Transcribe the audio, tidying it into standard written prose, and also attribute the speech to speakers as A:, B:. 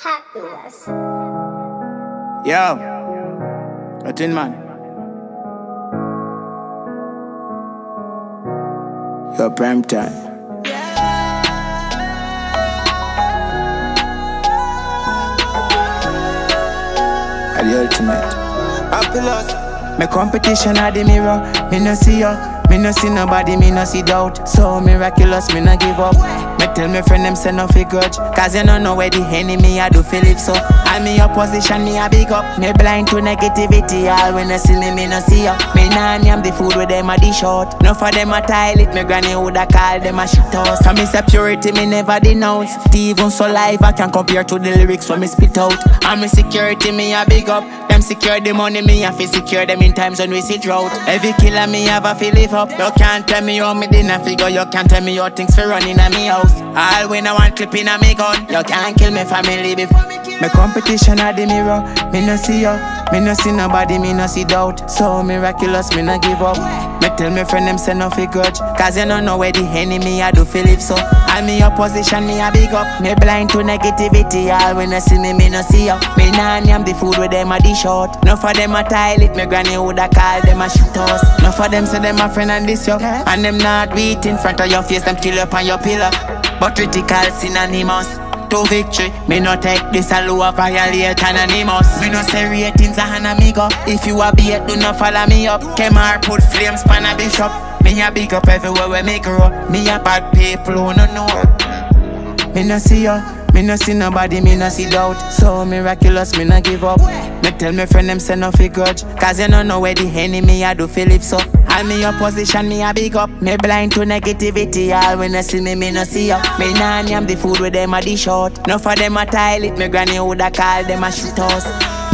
A: Fabulous.
B: Yo, what's in, man? Your prime time. Are the ultimate. Fabulous. My competition at the mirror, me no see ya. Me no see nobody, me no see doubt. So miraculous, me no give up. Me tell me friend them say no fi grudge, cause you don't know where the enemy I do feel it so. I'm in your position, me a big up. Me blind to negativity, all when they see me no see ya. Me nah name the food with them a dish out. No for them a tile it, me granny woulda call them a shit house. Cause me say purity, me never denounce. Even so life I can compare to the lyrics when me spit out. And me security, me a big up. Them secure the money, me have to secure them in times when we see drought. Every killer me have a feel live up. You can't tell me how me dinner figure. You can't tell me how things for running in me house. All when I want clip in a me gun. You can't kill me family before me kill. My competition at the mirror, me no see ya. Me no see nobody, me no see doubt. So miraculous, me no give up. Me tell me friend them say no fi grudge, cause you don't know where the enemy I do feel live so. I'm in your position, me a big up. Me blind to negativity, all when they see me no see ya. Me nah name the food with them a dish out. No for them a tile it, me granny woulda call them a shit house. No for them say them a friend and this yo, and them not beat in front of your face, them kill up on your pillar. But critical synonymous to victory. Me no take this a low violate anonymous. Me no say ratings a hand amigo. If you a bait, do not follow me up. Kemar put flames pan a bishop. Me a big up everywhere we make grow. Me a bad people who no know. Me no see ya. Me no see nobody, me no see doubt. So miraculous, me no give up. Me tell me friend them say no fi grudge, cause you don't know where the enemy I do feel live so. I'm in your position, me a big up. Me blind to negativity, all when they see me no see ya. Me nah name the food with them a dish out. No for them a tile it, me granny woulda call them a shit house.